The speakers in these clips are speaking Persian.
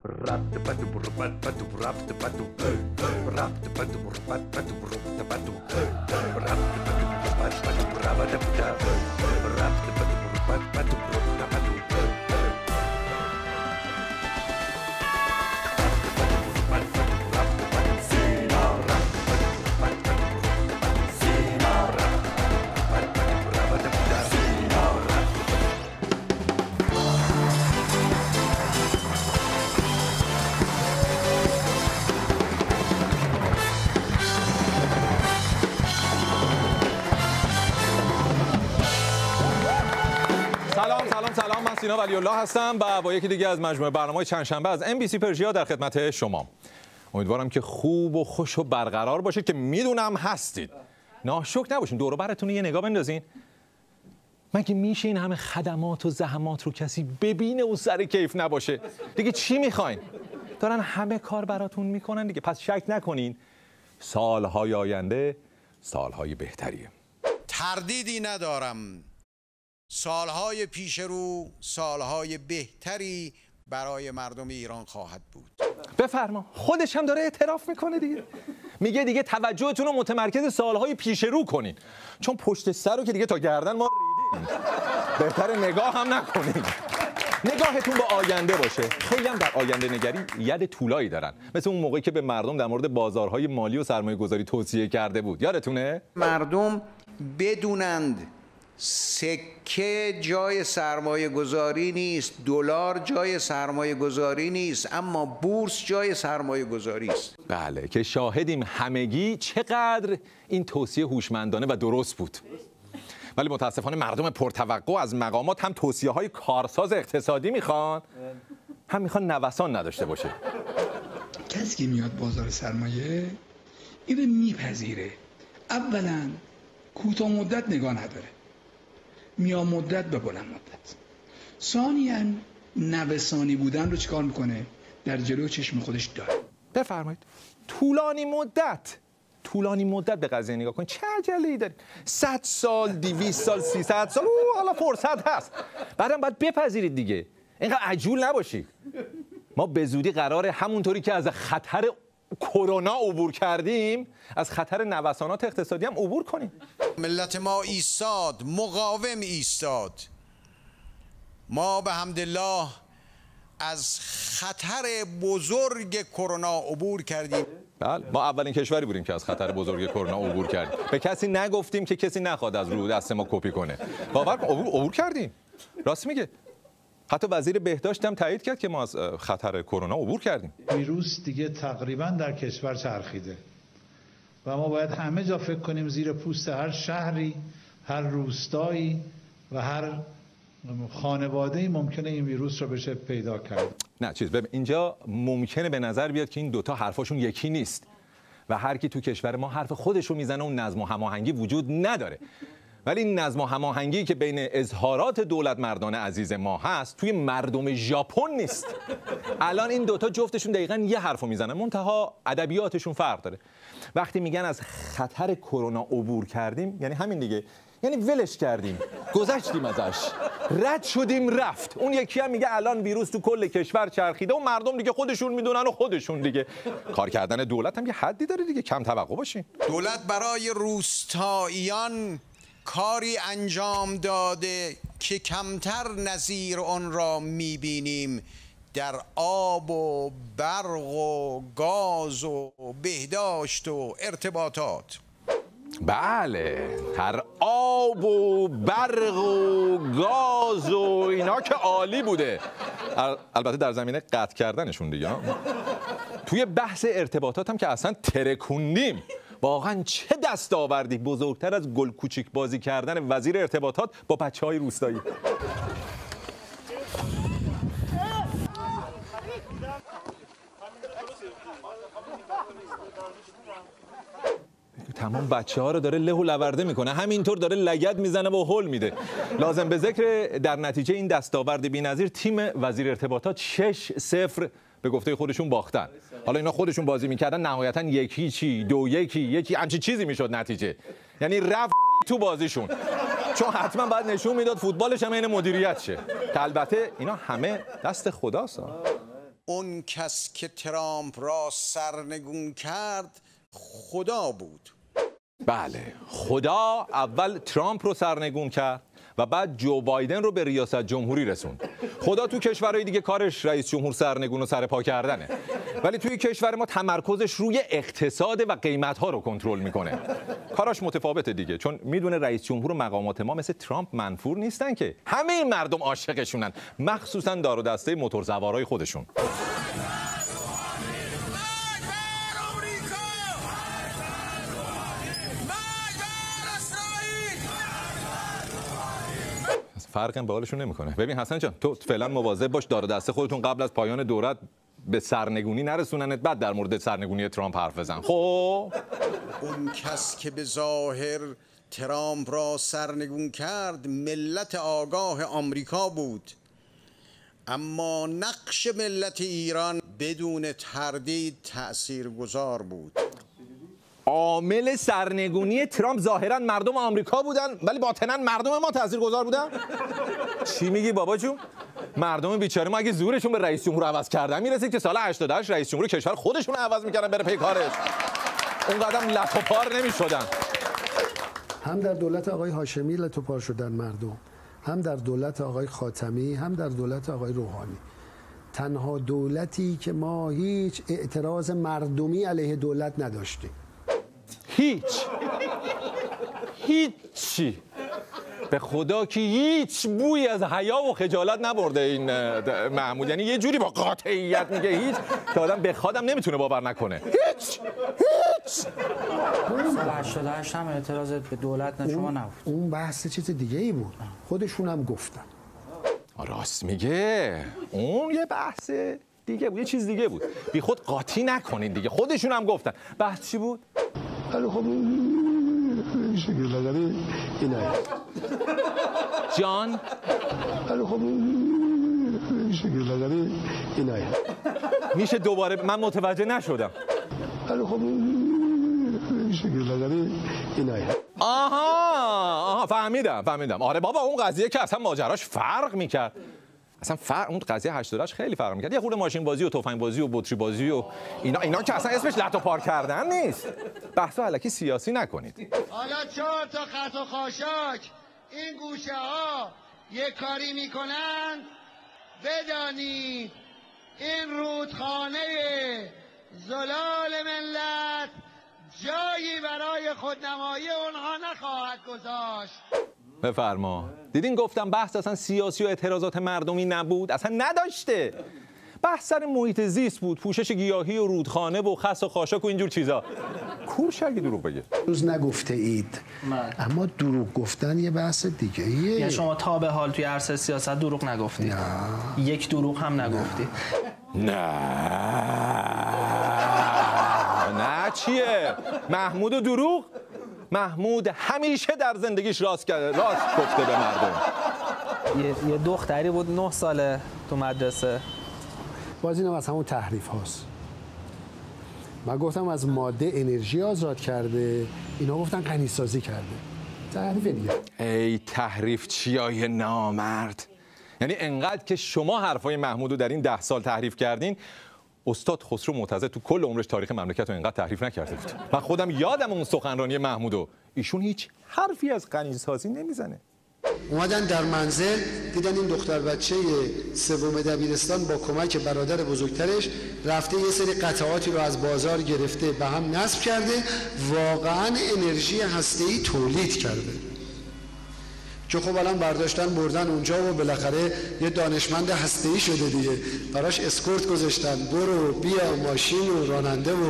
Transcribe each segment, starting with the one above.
سلام، من سینا ولی‌الله هستم و با یکی دیگه از مجموعه برنامه‌های چند شنبه از MBC پرژیا در خدمت شما. امیدوارم که خوب و خوش و برقرار باشید که میدونم هستید. ناشکر نباشین، دور و برتون یه نگاه بندازین. مگه میشه این همه خدمات و زحمات رو کسی ببینه و سر کیف نباشه؟ دیگه چی میخواین؟ دارن همه کار براتون میکنن دیگه. پس شک نکنین سالهای آینده سالهای بهتریه. تردیدی ندارم سالهای پیش رو سالهای بهتری برای مردم ایران خواهد بود. بفرما. خودش هم داره اعتراف میکنه دیگه. میگه دیگه توجهتون رو متمرکز سالهای پیش رو کنین، چون پشت سر رو که دیگه تا گردن ما ریدیم. بهتره نگاه هم نکنین، نگاهتون به آینده باشه. خیلی هم در آینده نگری ید طولایی دارن، مثل اون موقعی که به مردم در مورد بازارهای مالی و سرمایه گذاری توصیه کرده بود، یادتونه؟ مردم بدونند سکه جای سرمایه گذاری نیست، دلار جای سرمایه گذاری نیست، اما بورس جای سرمایه گذاری است. بله، که شاهدیم همگی چقدر این توصیه هوشمندانه و درست بود. ولی متاسفانه مردم پرتوقع از مقامات هم توصیه‌های کارساز اقتصادی میخوان، هم میخوان نوسان نداشته باشه. کسی که میاد بازار سرمایه اینو میپذیره. اولا کوتاه مدت نگاه نداره، میان مدت به بلند مدت. ثانیاً نوسانی بودن رو چیکار میکنه؟ در جلو چشم خودش داره. بفرمایید. طولانی مدت به قضیه نگاه کنید. چه عجله‌ای دارید؟ 100 سال، 200 سال، 300 سال، حالا فرصت هست. بعدم باید بپذیرید دیگه. اینقدر عجول نباشید. ما به زودی قراره همونطوری که از خطر کرونا عبور کردیم، از خطر نوسانات اقتصادی هم عبور کنیم. ملت ما ایستاد، مقاوم ایستاد. ما به حمدالله از خطر بزرگ کرونا عبور کردیم. بله، ما اولین کشوری بودیم که از خطر بزرگ کرونا عبور کردیم. به کسی نگفتیم که کسی نخواد از رو دست ما کپی کنه. باور کن عبور کردیم. راست میگه. حتی وزیر بهداشت هم تایید کرد که ما از خطر کرونا عبور کردیم. ویروس دیگه تقریبا در کشور چرخیده و ما باید همه جا فکر کنیم زیر پوست هر شهری، هر روستایی و هر خانواده‌ای ممکنه این ویروس رو بشه پیدا کرد. نه ببین، اینجا ممکنه به نظر بیاد که این دوتا حرفاشون یکی نیست و هر کی تو کشور ما حرف خودش رو میزنه و نظم و هماهنگی وجود نداره. ولی این نظم و هماهنگی که بین اظهارات دولت مردان عزیز ما هست توی مردم ژاپن نیست. الان این دوتا جفتشون دقیقاً یه حرفو میزنن، منتها ادبیاتشون فرق داره. وقتی میگن از خطر کرونا عبور کردیم، یعنی همین دیگه، یعنی ولش کردیم، گذشتیم ازش، رد شدیم رفت. اون یکی هم میگه الان ویروس تو کل کشور چرخیده و مردم دیگه خودشون میدونن و خودشون دیگه. کار کردن دولت هم یه حدی داره دیگه، کم توقع باشین. دولت برای روستاییان کاری انجام داده که کمتر نظیر آن را میبینیم در آب و برق و گاز و بهداشت و ارتباطات. بله، هر آب و برق و گاز و اینا که عالی بوده، البته در زمینه قطع کردنشون دیگه. توی بحث ارتباطات هم که اصلا ترکوندیم. واقعا چه دستاوردی بزرگتر از گل کوچیک بازی کردن وزیر ارتباطات با بچه‌های روستایی. تمام بچه‌ها رو داره له و لورده میکنه، همینطور داره لگد میزنه و هول میده. لازم به ذکر در نتیجه این دستاورد بی‌نظیر تیم وزیر ارتباطات 6-0 به گفته خودشون باختن. حالا اینا خودشون بازی میکردن، نهایتا 1-0 2-1 همچین چیزی میشد نتیجه. یعنی رفت تو بازیشون، چون حتما باید نشون میداد فوتبالش هم این مدیریت شه، که البته اینا همه دست خداست. اون کس که ترامپ را سرنگون کرد خدا بود. بله، خدا اول ترامپ رو سرنگون کرد و بعد جو بایدن رو به ریاست جمهوری رسوند. خدا تو کشورهای دیگه کارش رئیس جمهور سرنگون و سرپا کردنه، ولی توی کشور ما تمرکزش روی اقتصاد و قیمت‌ها رو کنترل میکنه. کاراش متفاوته دیگه، چون میدونه رئیس جمهور و مقامات ما مثل ترامپ منفور نیستن که همه این مردم عاشقشونن، مخصوصا دار و دسته موتورسوارای خودشون. فرقی به حالشون نمیکنه. ببین حسن جان، تو فعلا مواظب باش دار و دسته خودتون قبل از پایان دورت به سرنگونی نرسوننت، بعد در مورد سرنگونی ترامپ حرف بزن. خب اون کس که به ظاهر ترامپ را سرنگون کرد ملت آگاه آمریکا بود، اما نقش ملت ایران بدون تردید تأثیرگذار بود. عامل سرنگونی ترامپ ظاهرا مردم آمریکا بودن، ولی باطنا مردم ما تاثیرگذار بودن. چی میگی بابا جون؟ مردم بیچاره ما اگه زورشون به رئیس جمهور عوض کردن میرسید که سال 88 رئیس جمهور کشور خودشون عوض میکردن بره پی کارش، اون قدم لط و پار نمیشدن. هم در دولت آقای هاشمی لط و پار شدن مردم، هم در دولت آقای خاتمی، هم در دولت آقای روحانی. تنها دولتی که ما هیچ اعتراض مردمی علیه دولت نداشتیم. هیچی به خدا که هیچ بوی از حیا و خجالت نبرده این محمود، یعنی یه جوری با قاطعیت میگه هیچ که آدم بخوادم نمیتونه باور نکنه. هیچ سال 88 هم اعتراضت به دولت نه شما نبود. اون بحث چیز دیگه ای بود، خودشون هم گفتن. راست میگه، اون یه بحث دیگه بود، یه چیز دیگه بود. بی خود قاطی نکنین دیگه، خودشون هم گفتن. بحث چی بود؟ ولی خب شکل لگری اینه جان؟ ولی خب شکل لگری اینه میشه دوباره؟ من متوجه نشدم. ولی خب شکل لگری اینه. آها فهمیدم. آره بابا، اون قضیه که اصلا ماجراش فرق میکرد. اون قضیه 88 خیلی فرق میکرد. یه خورده ماشین بازی و تفنگ بازی و بطری بازی و اینا که اصلا اسمش لط و پار کردن نیست. بحثو الکی سیاسی نکنید. حالا 4 تا خط و خاشاک این گوشه ها یه کاری میکنن، بدانید این رودخانه زلال ملت جایی برای خودنمایی اونها نخواهد گذاشت. بفرما. دیدین گفتم بحث اصلا سیاسی و اعتراضات مردمی نبود، اصلا نداشته. بحث سر محیط زیست بود، پوشش گیاهی و رودخانه و خس و خاشاک و اینجور چیزا. کوش اگه دروغ بگه. روز نگفته اید، اما دروغ گفتن یه بحث دیگه ایه. یعنی شما تا به حال توی عرصه سیاست دروغ نگفتید؟ نه. یک دروغ هم نگفتید؟ نه چیه؟ محمود و دروغ؟ محمود همیشه در زندگیش راست گفته به مردم. یه دختری بود 9 ساله تو مدرسه. باز اینم از همون تحریف هاست. من گفتم از ماده انرژی آزاد کرده، اینا گفتن غنی‌سازی کرده. تحریف دیگه. ای تحریف چیای نامرد. یعنی انقدر که شما حرفای محمود رو در این 10 سال تحریف کردین، استاد خسرو معتضد تو کل عمرش تاریخ مملکت رو اینقدر تحریف نکرده بود. من خودم یادم اون سخنرانی محمودو، ایشون هیچ حرفی از غنی‌سازی نمیزنه. اومدن در منزل دیدن این دختر بچه 3 دبیرستان با کمک برادر بزرگترش رفته یه سری قطعاتی رو از بازار گرفته به هم نصب کرده، واقعا انرژی هسته‌ای تولید کرده. که خب الان برداشتن بردن اونجا و بالاخره یه دانشمند هسته‌ای شده دیگه، براش اسکورت گذاشتن، برو بیا ماشین و راننده و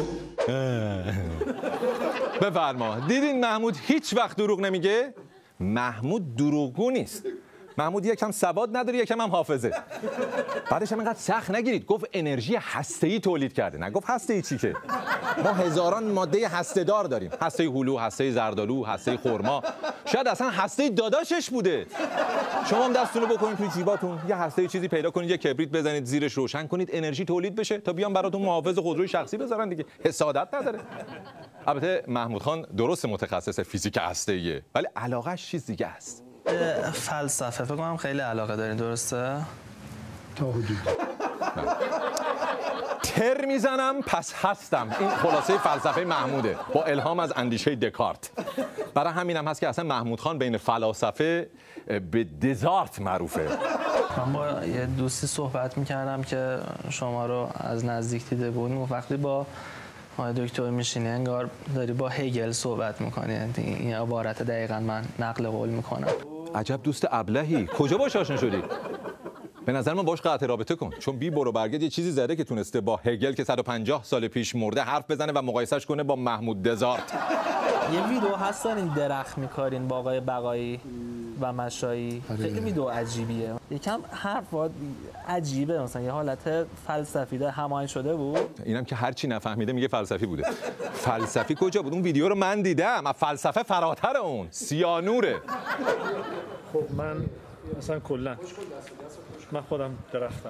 بفرما. دیدین محمود هیچ وقت دروغ نمیگه؟ محمود دروغگو نیست. محمود یکم سواد نداره، یکم هم حافظه. بعدش هم اینقدر سخت نگیرید، گفت انرژی هسته‌ای تولید کرده، نگفت هسته‌ای چی که. ما هزاران ماده هسته‌دار داریم، هسته هلو، هسته زردآلو، هسته خرما. شاید اصلا هسته داداشش بوده. شما هم دستتون رو بکنید توی جیباتون، یه هسته چیزی پیدا کنید، یه کبریت بزنید زیرش روشن کنید، انرژی تولید بشه تا بیان براتون محافظ خودروی شخصی بذارن دیگه. حسادت نداره. البته محمود خان درست متخصص فیزیک هسته‌ایه، ولی علاقه‌اش چیز دیگه است. فلسفه فکر کنم خیلی علاقه دارین، درسته؟ تا حدود تر میزنم پس هستم. این خلاصه فلسفه محموده با الهام از اندیشه دکارت. برای همینم هست که اصلا محمود خان بین فلاسفه به دزارت معروفه. من با یه دوستی صحبت میکردم که شما رو از نزدیک دیده بودیم و وقتی با دکتر میشینی انگار داری با هگل صحبت میکنی. این عبارت دقیقا من نقل قول میکنم. عجب دوست ابلهی. کجا باش آشنا شدی؟ به نظر من باش قطع رابطه کن، چون بی برو برگرد یه چیزی زده که تونسته با هگل که 150 سال پیش مرده حرف بزنه و مقایسهش کنه با محمود دزارت. یه ویدیو هست این درخت میکارین با آقای بقایی و مشایی. خیلی ویدیو عجیبیه. یکم حرفات عجیبه، مثلا یه حالت فلسفی ده هماهنگ شده بود. اینم که هر چی نفهمیده میگه فلسفی بوده. فلسفی کجا بود؟ اون ویدیو رو من دیدم. فلسفه فراتر اون. سیانوره. خب من اصلا کلا من خودم درختم.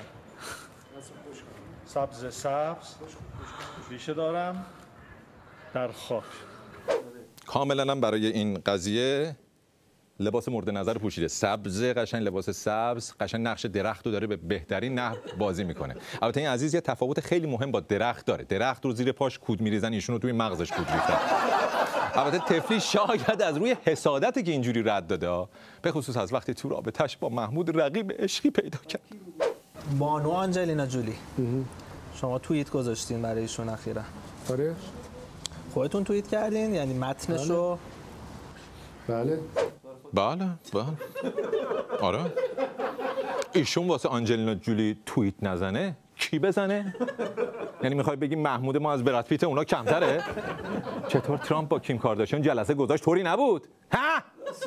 سبز ریشه دارم در خاک. کاملا هم برای این قضیه لباس مورد نظر پوشیده. سبز، قشنگ لباس سبز، قشنگ نقش درخت رو داره به بهترین نحو بازی میکنه. البته این عزیز یه تفاوت خیلی مهم با درخت داره. درخت رو زیر پاش کود میریزن، ایشون رو توی مغزش کود ریختن. البته تفلی شاید از روی حسادتی که اینجوری رد داده، به خصوص از وقتی تو رابطه‌اش با محمود رقیب عشقی پیدا کرد. بانو آنجلینا جولی شما توییت گذاشتین برای ایشون اخیرا. آره. خودتون توییت کردین؟ یعنی متنشو؟ بله. بله. آره. ایشون واسه آنجلینا جولی توییت نزنه کی بزنه؟ یعنی میخوای بگی محمود ما از براد پیت اونا کمتره؟ چطور ترامپ با کیم کارداشیان جلسه گذاشت طوری نبود؟ ها؟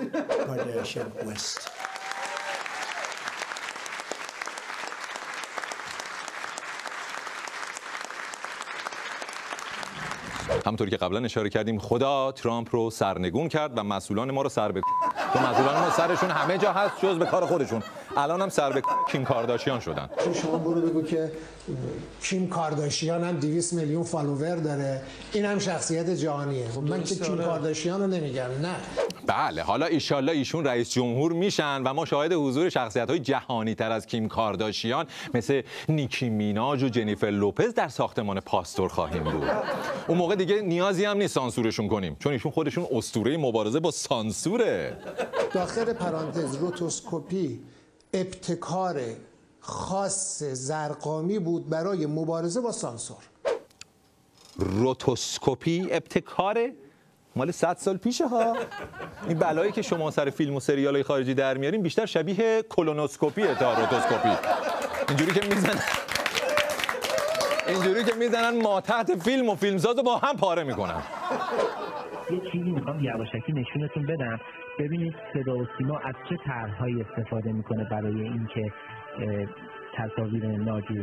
همونطوری که قبلا اشاره کردیم خدا ترامپ رو سرنگون کرد و مسئولان ما رو سر به تو مسئولان ما سرشون همه جا هست جز به کار خودشون. الان هم سر به کیم کارداشیان شدن. شما برو بگو که کیم کارداشیان هم 200 میلیون فالوور داره، این هم شخصیت جهانیه. من که کیم کارداشیان رو نمیگم، نه. بله، حالا ایشالله ایشون رئیس جمهور میشن و ما شاهد حضور شخصیت‌های جهانی تر از کیم کارداشیان مثل نیکی میناژ و جنیفر لوپز در ساختمان پاستور خواهیم بود. اون موقع دیگه نیازی هم نیست سانسورشون کنیم، چون ایشون خودشون اسطوره مبارزه با سانسوره. داخل پرانتز روتوسکوپی ابتکار خاص زرقامی بود برای مبارزه با سانسور. روتوسکوپی ابتکاره؟ مال 100 سال پیشه ها. این بلایی که شما سر فیلم و سریال‌های خارجی در میارین بیشتر شبیه کولونوسکوپیه تا روتوسکوپی. اینجوری که میزنن ما تحت فیلم و فیلمساز رو با هم پاره میکنن. یه چیزی میخوام یواشکی نشونتون بدم، ببینید صدا و سیما از چه طرح‌هایی استفاده میکنه برای اینکه تصاویر ناجور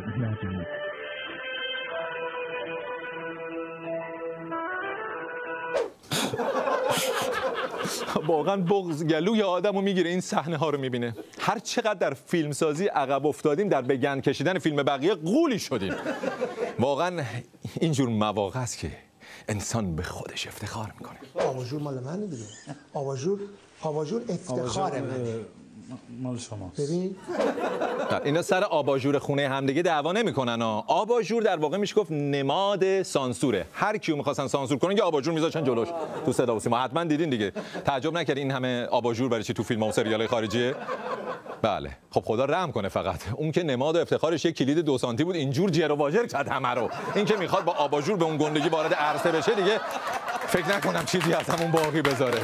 واقعا بغض گلوی آدمو میگیره این صحنه ها رو میبینه. هر چقدر در فیلم سازی عقب افتادیم در بگن کشیدن فیلم بقیه غولی شدیم. واقعا اینجور مواقع است که انسان به خودش افتخار میکنه. آباژور مال منه دیگه. آباژور افتخار منه. مال شما. ببین اینا سر آباژور خونه همدیگه دعوا نمیکنن ها. آباژور در واقع میشه گفت نماد سانسوره. هر کیو میخواستن سانسور کنن یه آباژور میذاشتن جلوش. تو صدا و سیما حتما دیدین دیگه. تعجب نکردین این همه آباژور برای چی تو فیلم و سریال‌های خارجیه؟ بله. خب خدا رحم کنه فقط. اون که نماد و افتخارش یک کلید 2 سانتی بود اینجور جر و واژر کرد همه رو. این که میخواد با آباژور به اون گندگی وارد عرصه بشه دیگه فکر نکنم چیزی از همون باقی بذاره.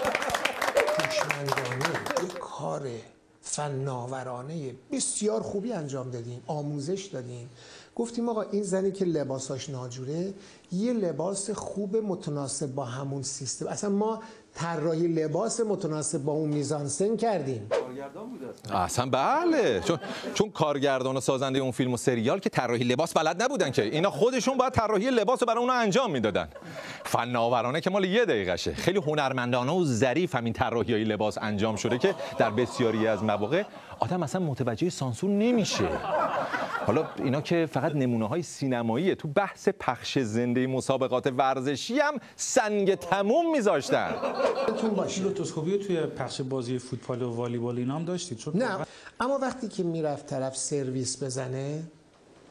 کار فناورانه بسیار خوبی انجام دادیم، آموزش دادیم. گفتیم آقا این زنی که لباساش ناجوره یه لباس خوب متناسب با همون سیستم. اصلا ما طراحی لباس متناسب با اون میزانسن کردیم. کارگردان بود اصلا. بله، چون کارگردان و سازنده اون فیلم و سریال که طراحی لباس بلد نبودن که، اینا خودشون باید طراحی لباس رو برای اونا انجام میدادن. فناورانه که مال 1 دقیقشه. خیلی هنرمندانه و ظریف همین طراحی‌های لباس انجام شده که در بسیاری از مواقع آدم اصلا متوجه سانسور نمیشه. حالا اینا که فقط نمونه‌های سینماییه، تو بحث پخش زنده مسابقات ورزشی هم سنگ تموم میذاشتن. روتوسکوپی توی پخش بازی فوتبال و والیبال اینا هم داشتید؟ نه، اما وقتی که میرفت طرف سرویس بزنه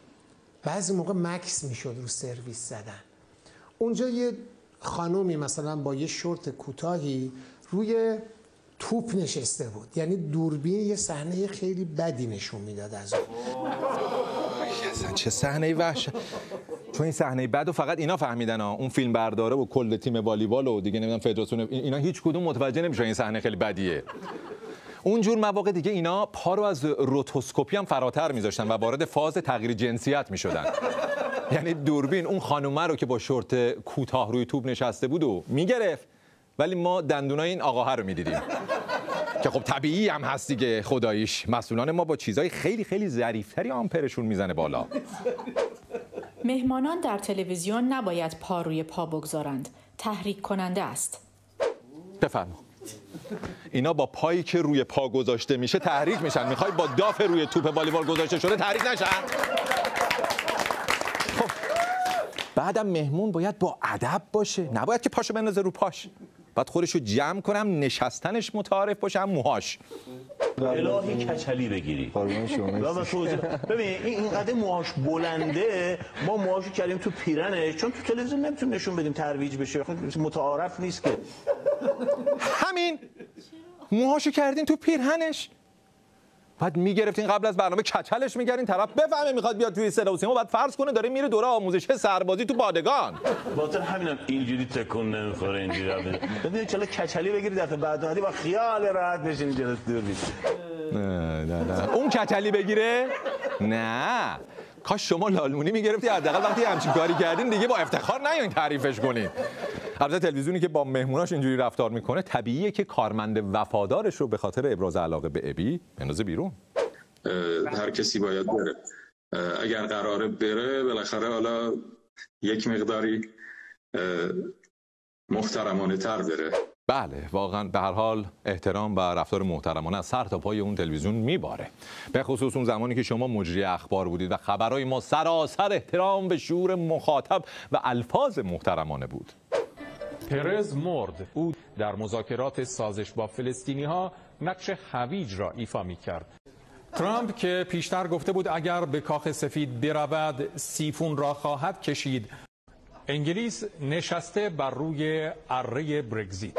بعضی موقع مکس میشد رو سرویس زدن. اونجا یه خانومی مثلا با یه شورت کوتاهی روی توپ نشسته بود، یعنی دوربین یه صحنه خیلی بدی نشون میداد از اون. اصلا چه صحنه وحش. چون این صحنه بد و فقط اینا فهمیدن ها، اون فیلم برداره و کل تیم والیبال و دیگه نمیدونم فدراسیون، اینا هیچ کدوم متوجه نمیشن این صحنه خیلی بدیه. اونجور مواقع دیگه اینا پا رو از روتوسکوپی هم فراتر میذاشتن و وارد فاز تغییر جنسیت میشدن. یعنی دوربین اون خانومه رو که با شورت کوتاه روی توپ نشسته بود و میگرفت، ولی ما دندونای این آقاها رو میدیدیم که خب طبیعی هم هست دیگه. خداییش مسئولان ما با چیزای خیلی خیلی ظریف‌تری آمپرشون میزنه بالا. مهمانان در تلویزیون نباید پا روی پا بگذارند، تحریک کننده است. بفرما. اینا با پایی که روی پا گذاشته میشه تحریک میشن. میخوای با داف روی توپ والیبال گذاشته شده تحریک نشن؟ خب بعدم مهمون باید با ادب باشه، نباید که پاشو بندازه رو پاش. بعد خودشو جمع کنم، نشستنش متعارف باشه، هم موهاش. الهی کچلی بگیری. ببین این قدر موهاش بلنده، ما موهاشو کردیم تو پیرنش، چون تو تلویزیون نمیتونیم نشون بدیم ترویج بشه، متعارف نیست که. همین موهاشو کردین تو پیرهنش، بعد میگرفتین قبل از برنامه کچلش میگردین، طرف بفهمه میخواد بیاد توی صدا و سیما، بعد فرض کنه داره میره دوره آموزش سربازی تو پادگان. باطن همینم اینجوری تکون نمیخوره اینجوری. ببین چلا کچلی بگیری دفعه بعد اومدی با خیال راحت بشین جلوی دوربین. نه اون کچلی بگیره؟ نه کاش شما لالمونی میگرفتی، حداقل وقتی همچین کاری کردین دیگه با افتخار نیاین تعریفش کنین. البته تلویزیونی که با مهموناش اینجوری رفتار میکنه طبیعیه که کارمند وفادارش رو به خاطر ابراز علاقه به ابی بندازه بیرون. هر کسی باید بره، اگر قراره بره بالاخره حالا یک مقداری محترمانه تر بره. بله واقعا به هر حال احترام و رفتار محترمانه از سر تا پای اون تلویزیون میباره، به خصوص اون زمانی که شما مجری اخبار بودید و خبرهای ما سراسر احترام به شعور مخاطب و الفاظ محترمانه بود. پرز مرد. او در مذاکرات سازش با فلسطینی‌ها نقش هویج را ایفا می‌کرد. ترامپ که پیشتر گفته بود اگر به کاخ سفید برود سیفون را خواهد کشید. انگلیس نشسته بر روی اره برگزیت.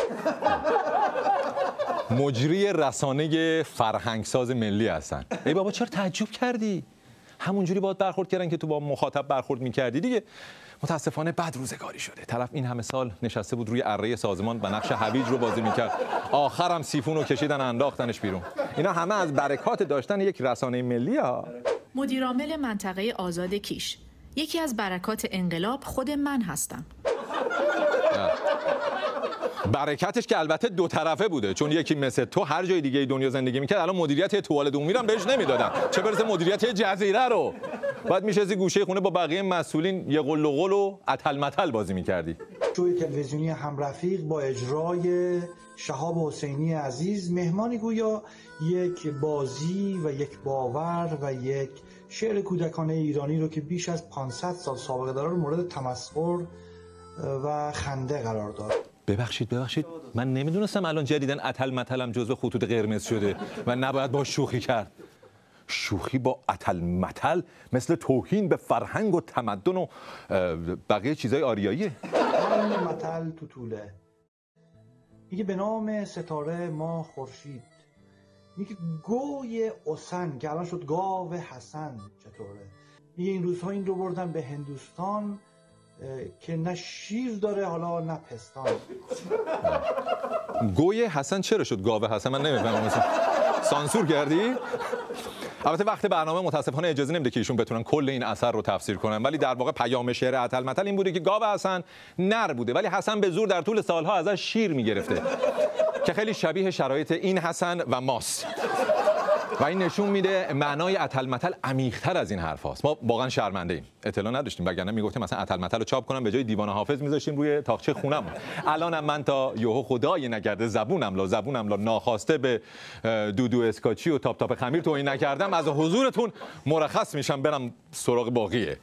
مجری رسانه فرهنگساز ملی هستن. ای بابا چرا تعجب کردی؟ همونجوری باید برخورد کردن که تو با مخاطب برخورد می‌کردی دیگه. متاسفانه بد روزگاری شده. طرف این همه سال نشسته بود روی اره سازمان و نقش هویج رو بازی میکرد، آخرم سیفون رو کشیدن انداختنش بیرون. اینا همه از برکات داشتن یک رسانه ملی ها. مدیرعامل منطقه آزاد کیش: یکی از برکات انقلاب خود من هستم. برکتش که البته دو طرفه بوده، چون یکی مثل تو هر جای دیگه دنیا زندگی میکرد الان مدیریت توالت عمومی رو بهش نمیدادن، چه برسه مدیریت جزیره رو. بعد میشستی گوشه خونه با بقیه مسئولین یه قل و قل و اتل متل بازی میکردی. شوی تلویزیونی همرفیق با اجرای شهاب حسینی عزیز، مهمانی گویا یک بازی و یک باور و یک شعر کودکانه ایرانی رو که بیش از 500 سال سابقه داره مورد تمسخر و خنده قرار داد. ببخشید من نمیدونستم الان جدیدن اتل متلم جزو خطوط قرمز شده و نباید با شوخی کرد. شوخی با اتل متل مثل توهین به فرهنگ و تمدن و بقیه چیزای آریاییه. این متل تو طوله میگه به نام ستاره ما خورشید، میگه گوی حسن که الان شد گاو حسن چطوره، میگه این روزها این رو بردن به هندوستان که نه شیر داره حالا نه پستان. گوی حسن چرا شد گاو حسن؟ من نمیفهمم. سانسور کردی؟ البته وقت برنامه متاسفانه اجازه نمیده که ایشون بتونن کل این اثر رو تفسیر کنن، ولی در واقع پیام شعر اتل متل این بوده که گاو حسن نر بوده ولی حسن به زور در طول سالها ازش شیر میگرفته که خیلی شبیه شرایط این حسن و ماست. و این نشون میده معنای اتل متل عمیق‌تر از این حرف هاست. ما واقعا شرمنده ایم، اطلاع نداشتیم، وگرنه میگفتیم مثلا اتل متل رو چاپ کنم به جای دیوان حافظ میذاشتیم روی تاقچه خونم. الانم من تا یهو خدای نکرده زبونم لا ناخواسته به دودو اسکاچی و تاپ تاپ خمیر توهین نکردم، از حضورتون مرخص میشم برم سراغ باقیه.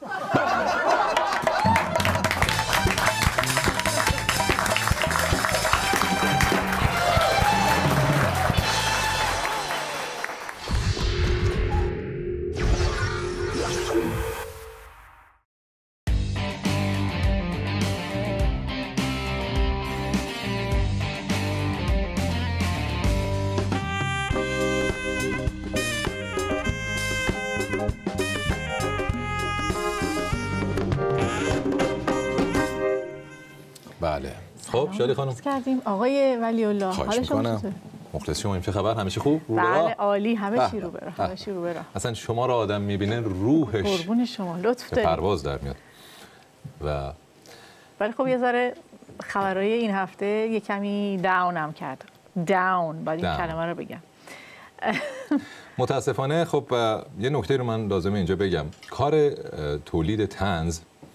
خب شادی خانم کردیم آقای ولی الله حال شما چطوره؟ مخلص شما، این چه خبر؟ همه چی خوب؟ بله عالی، همه چی رو برا، همه چی رو برا. اصلا شما رو آدم میبینه روحش قربون شما، لطف دارید. پرواز در میاد. و ولی خب یه ذره خبرهای این هفته یه کمی داونم کرد. داون، باید این کلمه رو بگم. متاسفانه خب یه نکته رو من لازمه اینجا بگم. کار تولید طنز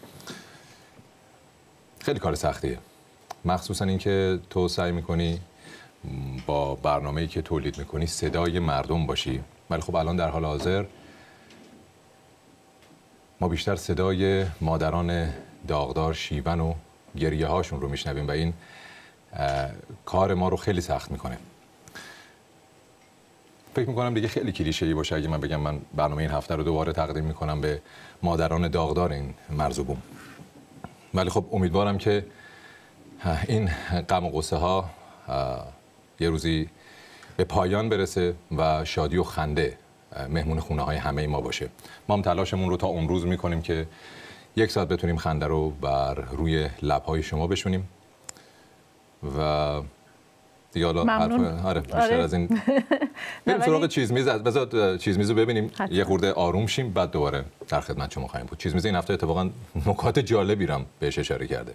خیلی کار سختیه، مخصوصا اینکه تو سعی میکنی با برنامه‌ای که تولید میکنی صدای مردم باشی، ولی خب الان در حال حاضر ما بیشتر صدای مادران داغدار شیون و گریه هاشون رو میشنویم و این کار ما رو خیلی سخت میکنه. فکر میکنم دیگه خیلی کلیشه‌ای باشه اگه من بگم من برنامه این هفته رو دوباره تقدیم میکنم به مادران داغدار این مرز و بوم، ولی خب امیدوارم که این غم و غصه ها یه روزی به پایان برسه و شادی و خنده مهمون خونه های همه ما باشه. ما هم تلاشمون رو تا اون روز میکنیم که 1 ساعت بتونیم خنده رو بر روی لب‌های شما بشونیم و دیگه حالا بیشتر از این بریم سراغ چیزمیز. بذار چیزمیز رو ببینیم یه خورده آروم شیم، بعد دوباره در خدمت شما خواهیم بود. چیزمیز این هفته اتفاقا نکات جالبی رو بهش اشاره کرده.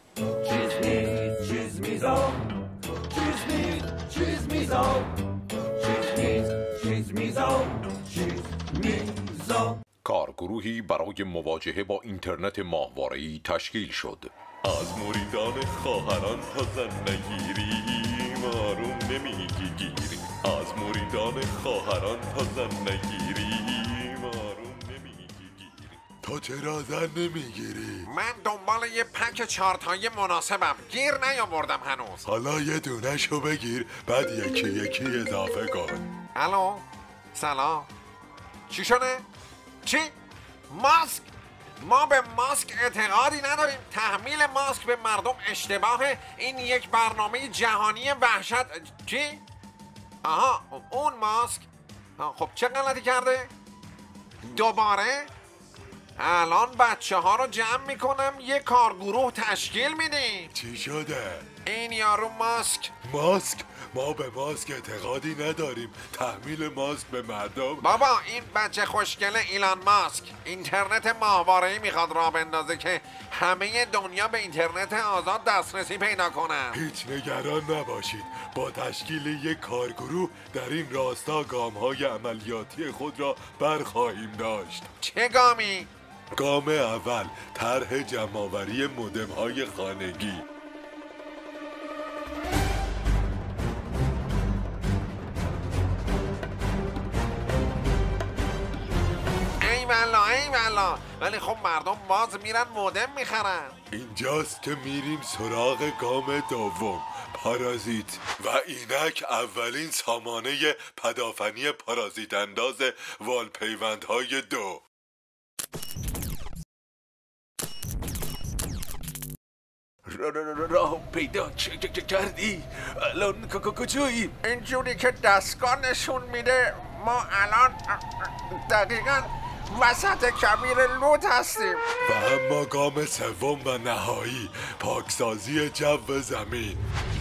کارگروهی برای مواجهه با اینترنت ماهواره‌ای تشکیل شد. از مریدان خواهران تا زن نگیریم آروم نمیگی گیری. از مریدان خواهران تا زن نگیریم آروم نمیگی گیری. تو چرا زن نمیگیری؟ من دنبال یه پک 4 تایی مناسبم، گیر نیاوردم هنوز. حالا یه دونه‌شو بگیر بعد یکی یکی اضافه کن. الو سلام، چی شده؟ چی؟ ماسک؟ ما به ماسک اعتقادی نداریم. تحمیل ماسک به مردم اشتباهه. این یک برنامه جهانی وحشت. چی؟ آها اون ماسک. خب چه غلطی کرده؟ دوباره؟ الان بچه ها رو جمع میکنم یه کارگروه تشکیل میدیم. چی شده؟ این یارو ماسک. ماسک؟ ما به ماسک اعتقادی نداریم. تحمیل ماسک به مردم. بابا این بچه خوشگله ایلان ماسک اینترنت ماهواره‌ای میخواد راه بندازه که همه دنیا به اینترنت آزاد دسترسی پیدا کنن. هیچ نگران نباشید، با تشکیل یک کارگروه در این راستا گام‌های عملیاتی خود را برخواهیم داشت. چه گامی؟ گام اول طرح جمع‌آوری مودم‌های خانگی. ایوالا ولی خب مردم باز میرن مودم میخرن. اینجاست که میریم سراغ گام دوم، پارازیت، و اینک اولین سامانه پدافنی پارازیت انداز والپیوندهای 2. راه پیدا کردی؟ الان کجایی؟ اینجوری که دستگاه نشون میده ما الان دقیقاً وسط کویر لوط هستیم. و اما گام سوم و نهایی، پاکسازی جو زمین.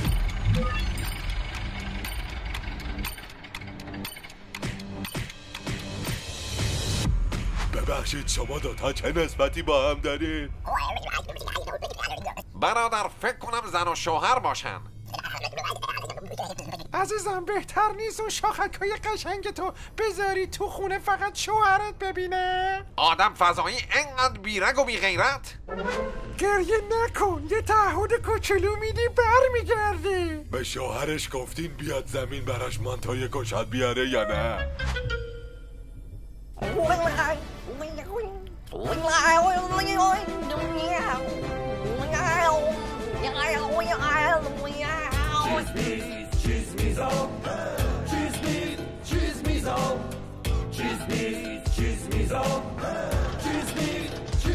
ببخشید شما دوتا چه نسبتی با هم دارین؟ برادر فکر کنم زن و شوهر باشن. عزیزم بهتر نیست اون شاخک‌های قشنگ تو بذاری تو خونه فقط شوهرت ببینه؟ آدم فضایی انقدر بیرگ و بیغیرت؟ گریه نکن، یه تعهد کوچولو میدی برمیگردی. به شوهرش گفتین بیاد زمین براش مانتوی گشاد بیاره یا نه؟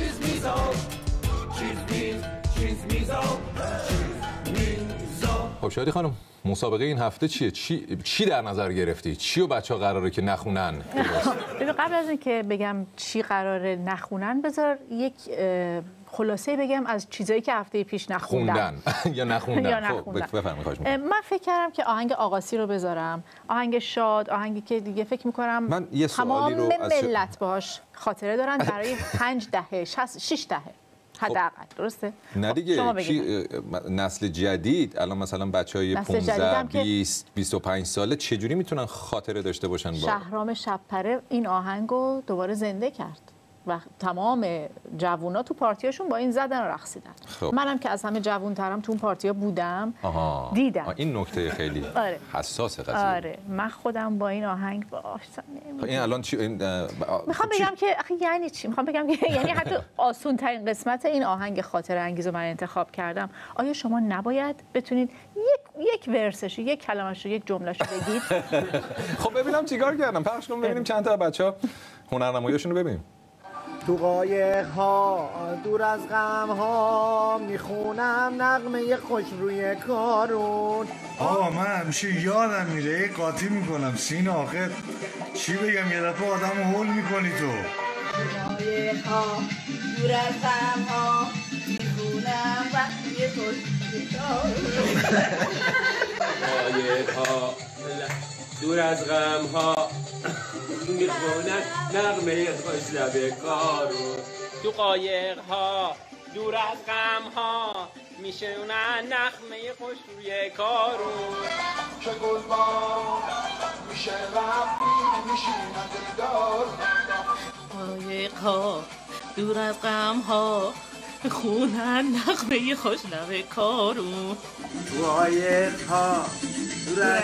خب شادی خانم مسابقه این هفته چیه؟ چی در نظر گرفتی؟ چی و بچه‌ها قراره که نخونن؟ قبل از اینکه بگم چی قراره نخونن بذار یک خلاصه بگم از چیزایی که هفته پیش نخوندن یا نخوندن. خب بفرمایید. من فکر کردم که آهنگ آقاسی رو بذارم، آهنگ شاد، آهنگی که دیگه فکر می‌کنم تمام ملت باهاش خاطره دارن برای 5 دهه 6 دهه حداقل. درسته؟ نه دیگه نسل جدید الان مثلا بچهای 15 20 25 ساله چجوری میتونن خاطره داشته باشن؟ با شهرام شب‌پره این آهنگو دوباره زنده کرد و تمام جوونا تو پارتیاشون با این زدن و رقصیدن. منم که از همه جوون‌ترم تو اون پارتیا بودم دیدم. این نکته خیلی حساسه قضیه. آره من خودم با این آهنگ این الان چی میخوام بگم که یعنی چی؟ میخوام بگم که یعنی حتی آسون ترین قسمت این آهنگ خاطره انگیز رو من انتخاب کردم. آیا شما نباید بتونید یک ورسش، یک کلمه‌شو، یک جمله‌شو بگید؟ خب ببینم چیکار کردم. پخش کنم ببینیم چند تا بچه‌ها هنرنماییشون رو ببینیم. تو قایق ها دور از غم ها میخونم نغمه خوش روی کارون. من همیشه یادم میره یه قاطی میکنم سین آخر چی بگم یه دفعه آدم هول میکنی تو. قایق ها دور از غم ها میخونم نغمه خوش روی کارون. قایق ها دور از غم ها میخونن نغمه خوش لب کارون. تو قایق ها دور از غم ها میشونن نغمه خوش روی کارون. چه گلبان میشه رفتی میشینن دلدار. قایق ها دور از غم ها میخونن نغمه خوش لب کارون. تو قایق ها دور از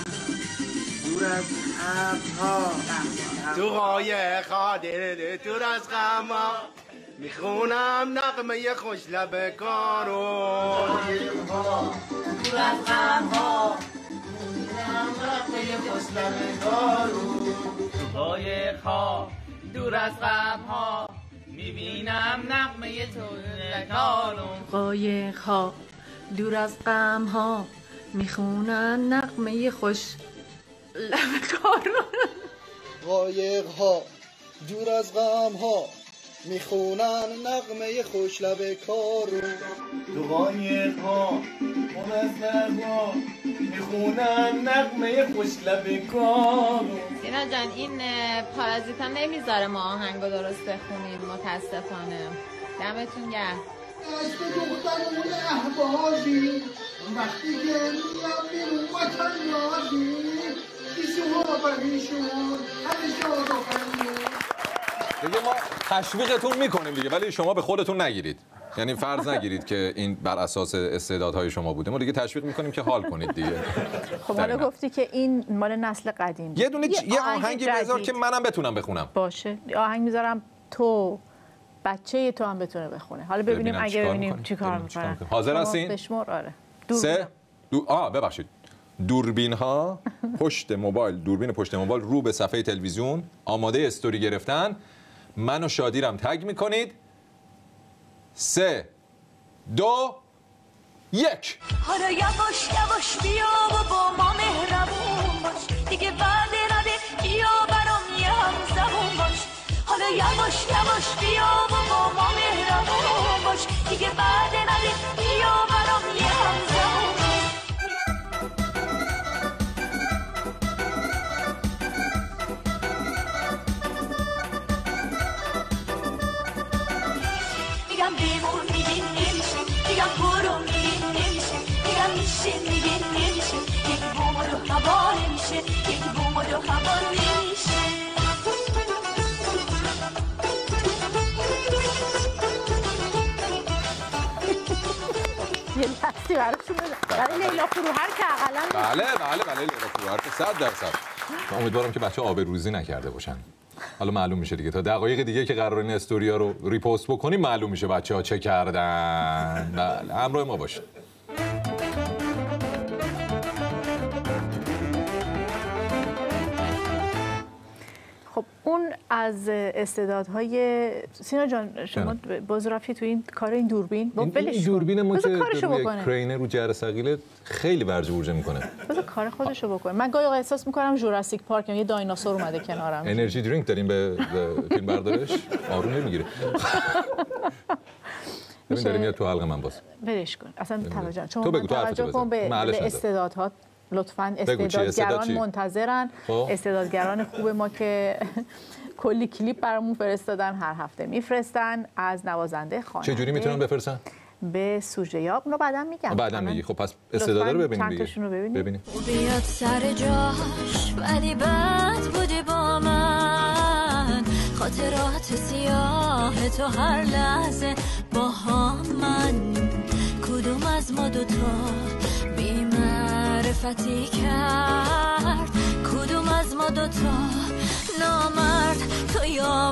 تو قایق ها دور از غم ها میخونم نغمه خوش لب کارون. دور از غم ها میخونم نغمه خوش لب کارون. تو قایق ها دور از غم ها میبینم نغمه تو کارون. قایق ها دور از غم ها میخونن نغمه خوش لب کارون. قایق ها دور از غم ها میخونن نغمه خوش لب کارون. تو قایق ها دور از غم ها میخونن نغمه خوش لب کارون. سینا جان این پارازیت هم نمیذاره ما آهنگو درست بخونیم متاسفانه. دمتون گرم. عشق دخترمون احبابی وقتی که میام بیرون وطن یادی بیشون و بیشون همه شاد و خندون. دیگه ما تشویقتون میکنیم دیگه ولی شما به خودتون نگیرید. یعنی فرض نگیرید که این بر اساس استعدادهای شما بوده. ما دیگه تشویق میکنیم که حال کنید دیگه. خب حالا گفتی که این مال نسل قدیم. یه آهنگی بذار که منم بتونم بخونم. باشه. آهنگ میذارم تو بچه تو هم بتونه بخونه. حالا ببینیم اگه ببینیم چیکار میکنن. حاضر هستین؟ بشمار. آره. ببخشید. دوربین ها پشت موبایل، دوربین پشت موبایل رو به صفحه تلویزیون آماده استوری گرفتن. من و شادیرم تگ میکنید. 3 2 1. حالا یواش یواش بیا و با ما مهربون باش. دیگه وعده نده بیا برام یه همزبون باش. حالا یواش یواش بیا و با ما مهربون باش. دیگه وعده نده بیا برام یه همزبون باش. میگم بیمون میگین نمیشه. میگم برو میگین نمیشه. میگم میشه میگین نمیشه. یک بوم رو هوا نمیشه. یک بوم رو هوا نمیشه. یه لحظی براشون برای لیلا فروهر که اقلا بله لیلا فروهر که 100%. امیدوارم که بچه آبروریزی نکرده باشن. حالا معلوم میشه دیگه تا دقایق دیگه که قراره این استوریا رو ریپوست بکنیم معلوم میشه بچه‌ها چه کردن. بله همراه ما باشید. خب اون از استعدادهای سینا جان شما باز رفتی تو این کار این دوربین این دوربین ما که روی کرینه رو جره ثقیله خیلی ورجه ورجه میکنه. بذار کار خودشو بکنه. من گاهی احساس میکنم جوراسیک پارک یه دایناسور اومده کنارم. انرژی درینک داریم به فیلم بردارش آروم نمیگیره. ببین داریم میاد تو حلقه من باز. ولش کن. اصلا توجه کن به استعدادها. لطفاً استعدادگران منتظرن. استعدادگران خوب ما که کلی کلیپ برامون فرستادن، هر هفته میفرستن از نوازنده خواننده. چه جوری میتونن بفرستن؟ به سوژه یاب. اونو بعداً میگم. بعداً میگی. خب پس استعدادا رو ببینیم دیگه. چند تاشون رو ببینیم. بیاد سر جاش ولی بد بودی با من، خاطرات سیاه تو هر لحظه با من، کدوم از ما دوتا بی معرفتی کرد، کدوم از ما دوتا نامرد تو یا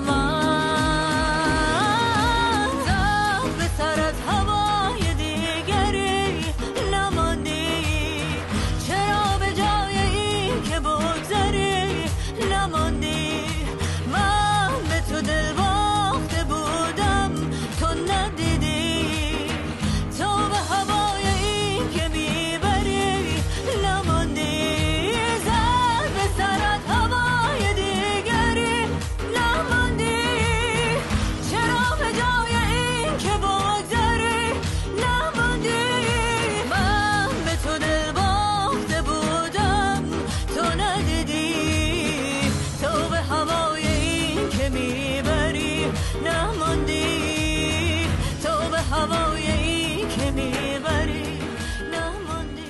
من، زد به سرت هوای دیگری نماندی، چرا به جای این که بگذری نماندی، من به تو دل باخته بودم تو ندیدی، تو به هوای این که میبری نماندی، زد به سرت هوای دیگری نماندی، چرا به جای این که بگذری نماندی، من به تو دل باخته بودم تو ندیدی، تو به هوای این که میبری نماندی، تو به هوای این که میبری نماندی.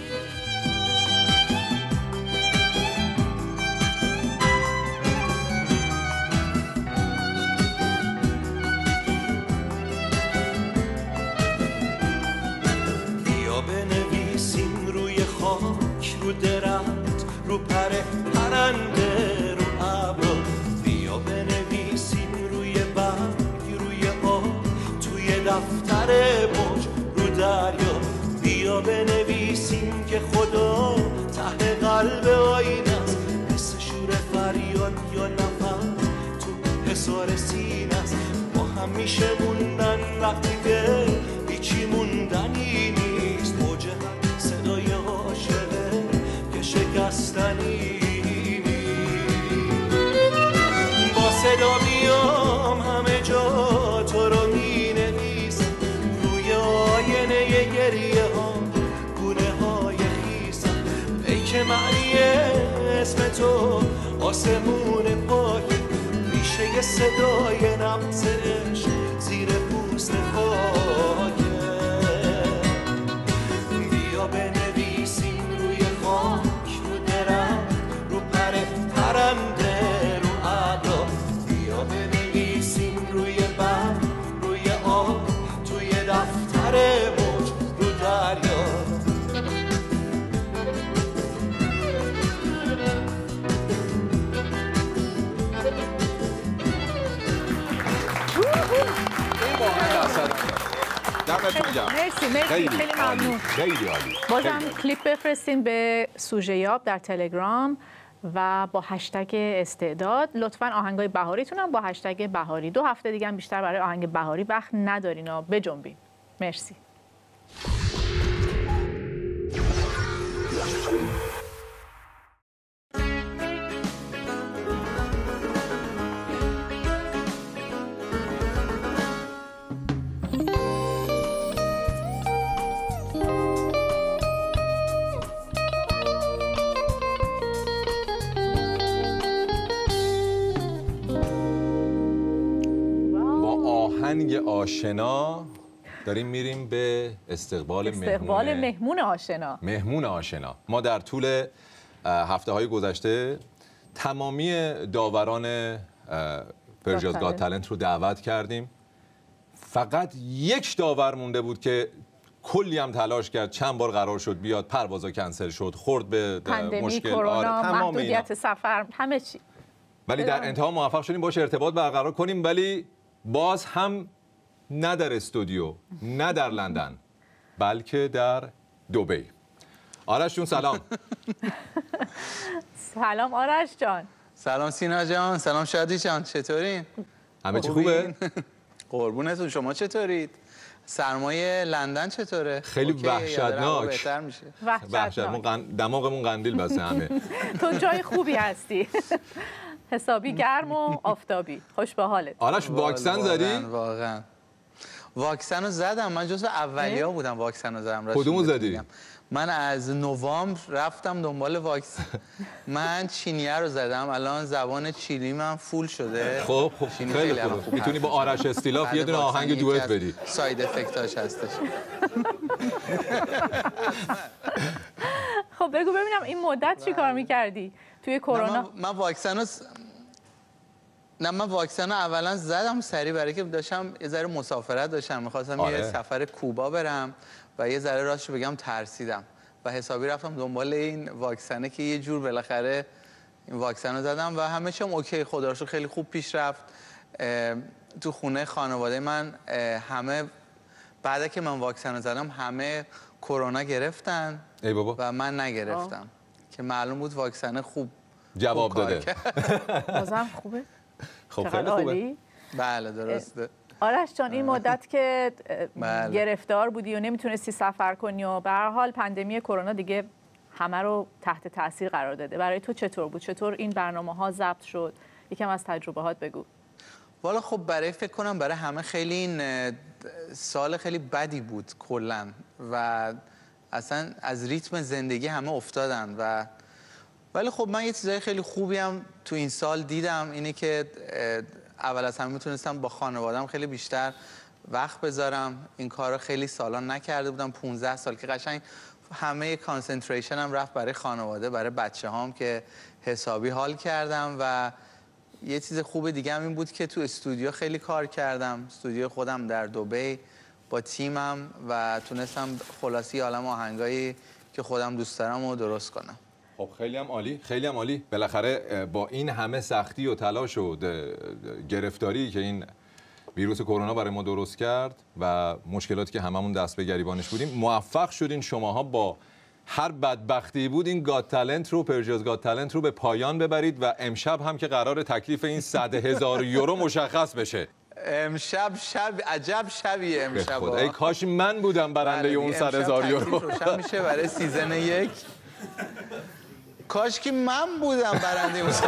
بیا بنویسیم روی خاک، رو درخت، رو پرنده، رو ابر، بیا بنویسیم روی برگ، روی آب، توی دفتر موج، رو دریا، بیا بنویسیم که خدا ته قلب آینه است، مثل شور فریاد یا نفس تو حصار سینه است، با هم میشه موندن وقتی که هیچی موندنی نیست، موج هم صدای عاشقه که شکستنی نیست، با صدا بیام همه جا تو رو می نویسم، روی آینه گریه ها گونه های خیسم، ای که معنی اسم تو آسمون پاک، ریشه صدای نبض عشق زیر پوست خاکه، بیا بنویسیم روی خاک، رو درخت، رو پرنده، رو ابر، بیا بنویسیم روی برگ، روی آب، توی دفتر موج، رو دریا. مرسی خیلی ممنون. خیلی عالی. بازم کلیپ بفرستین به سوژه یاب در تلگرام و با هشتگ استعداد. لطفاً آهنگای بهاریتون هم با هشتگ بهاری. 2 هفته دیگه هم بیشتر برای آهنگ بهاری وقت ندارین ها، بجنبین. مرسی. آهنگ آشنا داریم میریم به استقبال مهمون آشنا. مهمون آشنا. ما در طول هفته‌های گذشته تمامی داوران پرژیاز گات تالنت رو دعوت کردیم. فقط یک داور مونده بود که کلی هم تلاش کرد، چند بار قرار شد بیاد، پروازا کنسل شد، خورد به مشکل، کرونا، محدودیت سفر، همه چی. ولی در انتها موفق شدیم باش ارتباط برقرار کنیم، ولی باز هم نه در استودیو، نه در لندن، بلکه در دبی. آرش جون سلام. سلام آرش جان. سلام سینا جان، سلام شادی جان، چطورین؟ همه چی خوبه؟ قربونتون، شما چطورید؟ سرمایه لندن چطوره؟ خیلی وحشتناک. بهتر میشه. وحشتناک. دماغمون قندیل بسته همه. تو جای خوبی هستی. حسابی گرم و آفتابی. خوش به حالت. آرش واکسن زدی؟ واقعا. واکسن رو زدم. من جزو اولیا بودم واکسن رو زدم. کدومو زدی؟ من از نوامبر رفتم دنبال واکسن. من چینیه رو زدم. الان زبان چیلی من فول شده. خب خیلی خوب. میتونی با آرش استیلاف یه دونه آهنگ دوئت بدی. ساید افکتاش هستش. خب بگو ببینم این مدت چی کار میکردی توی کرونا؟ من واکسن رو اولا زدم سریع برای که داشتم یه ذره مسافرت داشتم، می‌خواستم یه سفر کوبا برم و یه ذره راستش بگم ترسیدم و حسابی رفتم دنبال این واکسنه که یه جور بالاخره این واکسن رو زدم و همه چیم اوکی، خدا رو شکر خیلی خوب پیش رفت. تو خونه خانواده من همه بعد که من واکسن رو زدم همه کرونا گرفتن ای بابا. و من نگرفتم که معلوم بود واکسن خوب جواب داده. بازم خوبه؟ خب خیلی خوبه. بله درسته. آرش جان این مدت که گرفتار بودی و نمیتونستی سفر کنی و به هر حال پاندمی کرونا دیگه همه رو تحت تاثیر قرار داده، برای تو چطور بود؟ چطور این برنامه‌ها ضبط شد؟ یکم از تجربه‌هات بگو. والا خب برای فکر کنم برای همه خیلی این سال خیلی بدی بود کلا و اصلا از ریتم زندگی همه افتادن و ولی خب من یه چیزای خیلی خوبی هم تو این سال دیدم، اینه که اول از همه میتونستم با خانوادم خیلی بیشتر وقت بذارم. این کارا خیلی سالا نکرده بودم، 15 سال که قشنگ همه کانسنتریشن هم رفت برای خانواده، برای بچه هام که حسابی حال کردم و یه چیز خوب دیگه هم این بود که تو استودیو خیلی کار کردم، استودیو خودم در دبی با تیمم و تونستم خلاصی عالم آهنگایی که خودم دوست دارم رو درست کنم. خب خیلی هم عالی، خیلی هم عالی. بالاخره با این همه سختی و تلاش و گرفتاری که این ویروس کرونا برای ما درست کرد و مشکلاتی که هممون دست به گریبانش بودیم، موفق شدین شماها با هر بدبختی بود این گات تالنت رو، پرژیاز گات تالنت رو به پایان ببرید و امشب هم که قرار تکلیف این 100,000 یورو مشخص بشه. امشب عجب شبیه امشب. ای کاش من بودم برنده اون 100,000 یورو. روشن میشه برای سیزن 1. کاش که من بودم برنده اون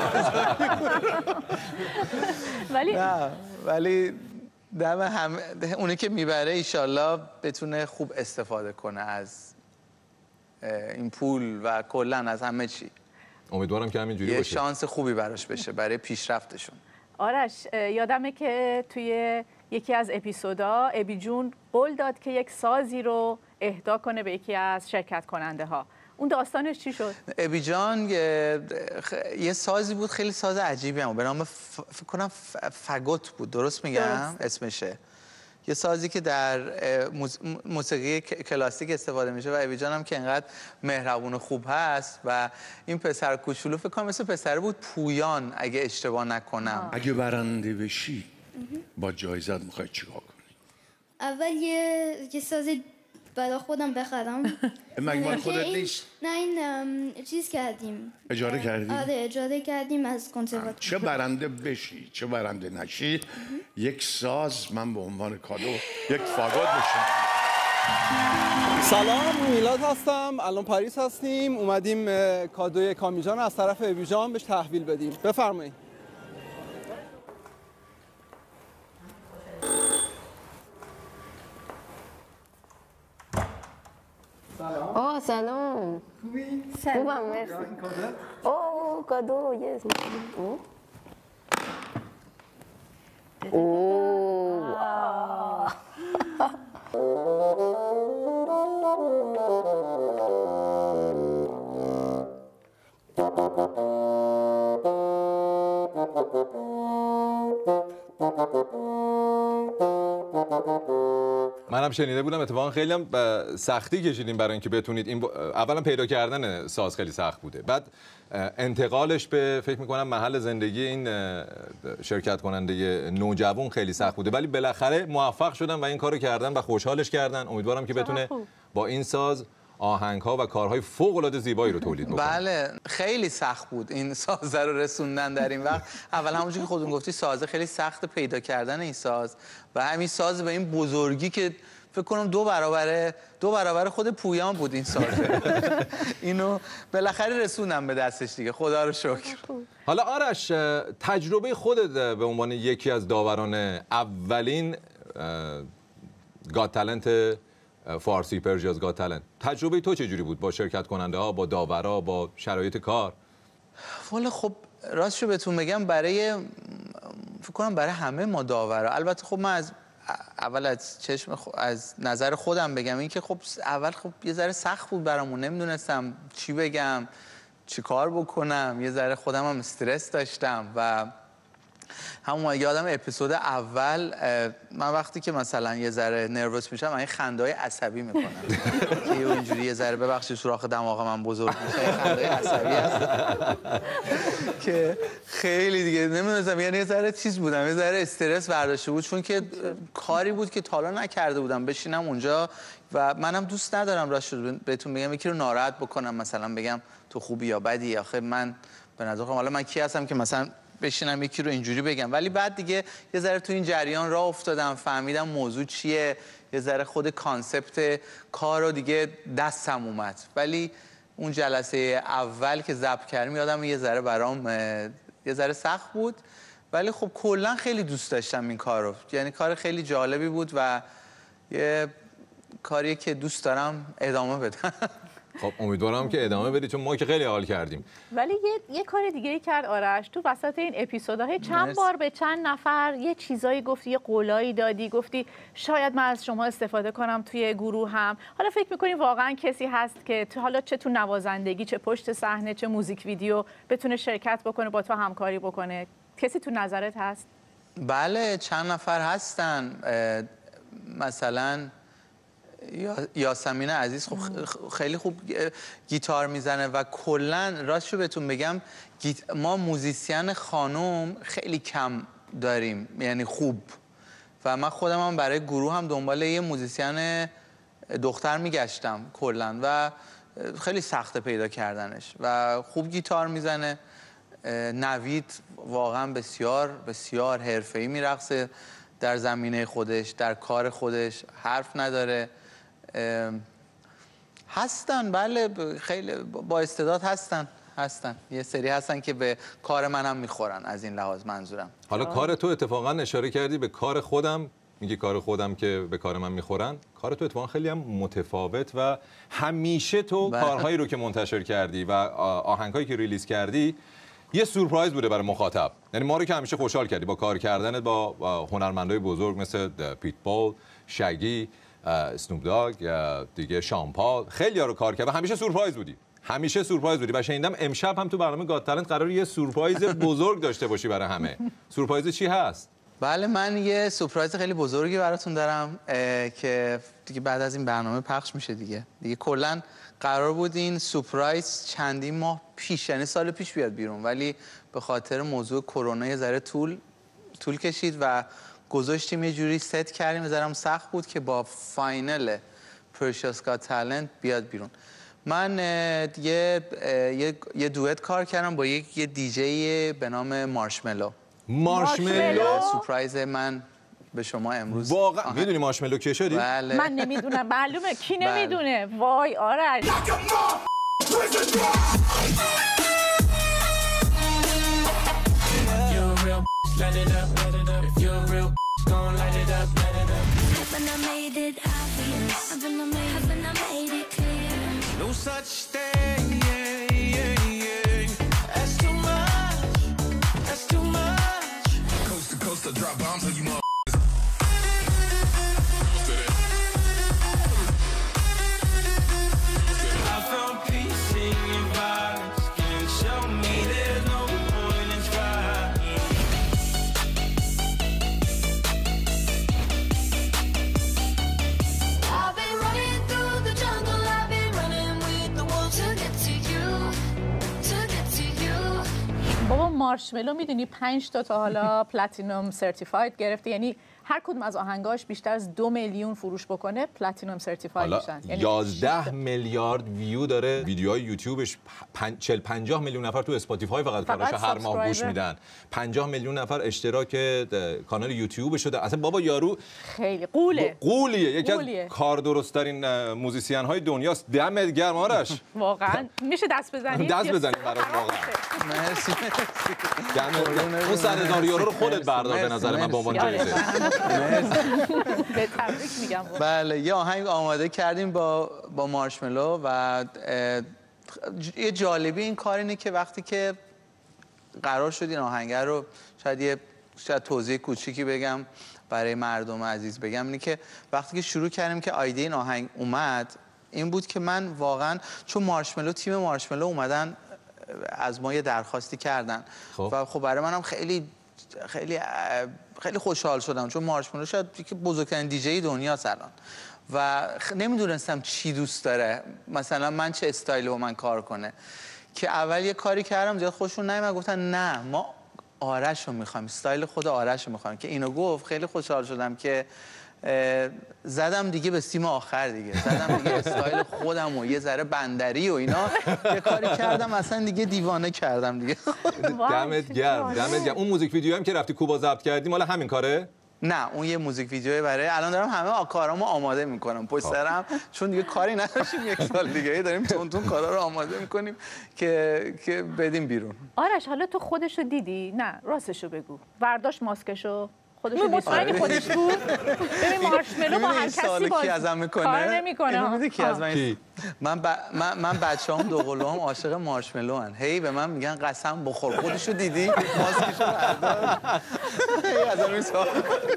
100,000. ولی دم هم اونی که میبره ایشالله بتونه خوب استفاده کنه از این پول و کلا از همه چی. امیدوارم که همینجوری باشه. یه شانس خوبی براش بشه برای پیشرفتشون. آرش یادمه که توی یکی از اپیزودا ابی جون قول داد که یک سازی رو اهدا کنه به یکی از شرکت کننده ها. اون داستانش چی شد؟ ابی جان یه سازی بود خیلی ساز عجیبی هم به نام فکر کنم فگوت بود، درست میگم اسمشه. یه سازی که در موسیقی کلاسیک استفاده میشه و ابی جان هم که انقدر مهربون و خوب هست و این پسر کوچولو فکر کنم مثل پسر بود پویان اگه اشتباه نکنم. اگه برنده بشی با جایزت میخوای چیکار کنی؟ اول یه ساز برای خودم بخرم. مگه مال خودت نیست؟ نه این چیز کردیم. اجاره کردیم؟ آره اجاره کردیم از کنسرواتوار. چه برنده بشی چه برنده نشی یک ساز من به عنوان کادو یک فاگوت میشم. سلام، میلاد هستم، الان پاریس هستیم، اومدیم کادوی کامیجان از طرف ابی جان بهش تحویل بدیم. بفرمایید. سلام. سلام. خوبی؟ خوبم مرسی. کادو یس. منم شنیده بودم اتفاقا خیلی هم سختی کشیدیم برای اینکه بتونید این اولا پیدا کردن ساز خیلی سخت بوده، بعد انتقالش به فکر می‌کنم محل زندگی این شرکت کننده نوجوان خیلی سخت بوده، ولی بالاخره موفق شدن و این کارو کردن و خوشحالش کردن. امیدوارم که بتونه با این ساز آهنگ‌ها و کارهای فوق‌العاده زیبایی رو تولید بکنید. بله خیلی سخت بود این سازه رو رسوندن در این وقت. اول همونجوری که خودتون گفتی سازه خیلی سخت پیدا کردن این ساز و همین ساز به این بزرگی که فکر کنم دو برابر خود پویان بود این سازه. اینو بالاخره رسوندم به دستش دیگه، خدا رو شکر. حالا آرش، تجربه خودت به عنوان یکی از داوران اولین گات تالنت فارسی، پرژیاز گات تالنت، تجربه تو چجوری بود با شرکت کننده ها، با داورا، با شرایط کار؟ والا خب راستشو بهتون بگم فکر کنم برای همه ما داورا، البته خب من از نظر خودم بگم این که خب اول خب یه ذره سخت بود برامون، نمیدونستم چی بگم، چی کار بکنم، یه ذره خودم هم استرس داشتم و همون یادم اپیزود اول من وقتی که مثلا یه ذره نروس میشم من خنده‌های عصبی میکنم که اینجوری یه ذره ببخشید سوراخ دماغ من بزرگ میشه، خنده‌های عصبی هست که خیلی دیگه نمیدونم، یعنی یه ذره چیز بودم، یه ذره استرس برداشته بود چون که کاری بود که تا حالا نکرده بودم بشینم اونجا و منم دوست ندارم راست بهتون بگم یکی رو ناراحت بکنم، مثلا بگم تو خوبی یا بدی. آخه من به نظر خودم حالا من کی هستم که مثلا بشینم یکی رو اینجوری بگم، ولی بعد دیگه یه ذره تو این جریان راه افتادم، فهمیدم موضوع چیه، یه ذره خود کانسپت کار رو دیگه دستم اومد. ولی اون جلسه اول که ضبط کردم یادم یه ذره برام یه ذره سخت بود، ولی خب کلا خیلی دوست داشتم این کار رو، یعنی کار خیلی جالبی بود و یه کاریه که دوست دارم ادامه بدم. خب امیدوارم که ادامه بدی چون ما که خیلی حال کردیم. ولی یه کار دیگه کرد آرش تو وسط این اپیزودها، چند بار به چند نفر یه چیزایی گفتی، یه قولایی دادی، گفتی شاید من از شما استفاده کنم توی گروه هم. حالا فکر می‌کنی واقعا کسی هست که حالا چه تو نوازندگی، چه پشت صحنه، چه موزیک ویدیو بتونه شرکت بکنه، با تو همکاری بکنه؟ کسی تو نظرت هست؟ بله چند نفر هستن، مثلا یاسمین عزیز خب خیلی خوب گیتار میزنه و کلا راستشو بهتون بگم ما موزیسین خانم خیلی کم داریم، یعنی خوب، و من خودم هم برای گروه هم دنبال یه موزیسین دختر میگشتم کلا و خیلی سخته پیدا کردنش و خوب گیتار میزنه. نوید واقعا بسیار بسیار حرفه‌ای میرقصه در زمینه خودش، در کار خودش، حرف نداره. هستن بله خیلی با استعداد هستن یه سری هستن که به کار منم میخورن، از این لحاظ منظورم. حالا کار تو اتفاقا اشاره کردی به کار خودم، میگی کار خودم که به کار من میخورن، کار تو اتفاقا خیلی هم متفاوت و همیشه تو کارهایی رو که منتشر کردی و آهنگایی که ریلیز کردی یه سورپرایز بوده برای مخاطب، یعنی ما رو که همیشه خوشحال کردی با کار کردنت با هنرمندای بزرگ مثل پیتبول، شگی، اسنوپ داگ، دیگه شامپال، خیلی ها رو کار کرد و همیشه سورپرایز بودی، همیشه سورپرایز بودی و شنیدم امشب هم تو برنامه گات تالنت قراره یه سورپرایز بزرگ داشته باشی برای همه. سورپرایز چی هست؟ بله من یه سورپرایز خیلی بزرگی براتون دارم که دیگه بعد از این برنامه پخش میشه دیگه کلا قرار بود این سورپرایز چندین ماه پیش، یعنی سال پیش بیاد بیرون، ولی به خاطر موضوع کرونا یه ذره طول کشید و گذاشتیم یه جوری ست کردیم، یه ذره سخت بود که با فاینل پرژیاز گات تالنت بیاد بیرون. من یه دوئت کار کردم با یه دیجی به نام مارشملو. سورپرایز من به شما امروز. واقعا میدونی مارشملو کیه شدی؟ بله. من نمیدونم، معلومه کی نمیدونه. وای آرش. No such thing, that's too much. Coast to coast, I drop bombs on you motherfuckers. I found peace in your violence. Can you show me there's no point in trying? I've been running through the jungle, I've been running with the wolves to get to you, to get to you. بابا مارشملو میدونی 5 تا حالا پلاتینوم سرتیفاید گرفته، یعنی هر کدوم از آهنگاش بیشتر از 2 میلیون فروش بکنه پلاتینوم سرتیفاید میشن. 11 میلیارد ویو داره ویدیوهای یوتیوبش. 40-50 میلیون نفر تو اسپاتیفای فقط کاراشو هر ماه گوش میدن. 50 میلیون نفر اشتراک کانال یوتیوب شده. اصلا بابا یارو خیلی قولیه. یکی از کار درست ترین موزیسین های دنیاست. دمت گرم آرش. واقعا میشه دست بزنیم برات واقعا. مرسی. اون 100,000 یورو رو خودت بردار به نظر من به عنوان جایزه. به تبریک میگم. بله یه آهنگ آماده کردیم با مارشملو و یه جالبی این کار اینه که وقتی که قرار شد این آهنگ رو شاید توضیح کوچیکی بگم برای مردم عزیز بگم اینه که وقتی که شروع کردیم که ایده این آهنگ اومد این بود که من واقعا چون تیم مارشملو اومدن از ما یه درخواستی کردن و خب برای منم خیلی خوشحال شدم چون مارشملو شاید یکی بزرگترین دیجی دنیاست الان و نمیدونستم چی دوست داره، مثلا من چه استایلی با من کار کنه که اول یه کاری کردم زیاد خوششون نیومد، گفتن نه ما آرش رو میخوایم، استایل خود آرش رو میخوایم. که اینو گفت خیلی خوشحال شدم که زدم دیگه به سیم آخر دیگه، زدم دیگه استایل خودم و یه ذره بندری و اینا یه کاری کردم اصلا دیگه دیوانه کردم دیگه. دمت گرم. اون موزیک ویدیو هم که رفتی کوبا ضبط کردی مال همین کاره؟ نه اون یه موزیک ویدیوی برای الان دارم همه کارامو آماده میکنم پشت سرم چون دیگه کاری نداشتیم یک سال دیگه داریم تون کارا رو آماده میکنیم که بدیم بیرون. آرش حالا تو خودشو دیدی؟ نه راستشو بگو. برداشت ماسکشو خودشو مطمئنی خودش بود؟ ببین مارشملو با هر کسی کی ازم میکنه کار نمیکنه. کی از من بچه‌ام دوقلوام عاشق مارشملو ان. هی به من میگن قسم بخور خودشو دیدی ماسکشو برداشت. ازم سوال.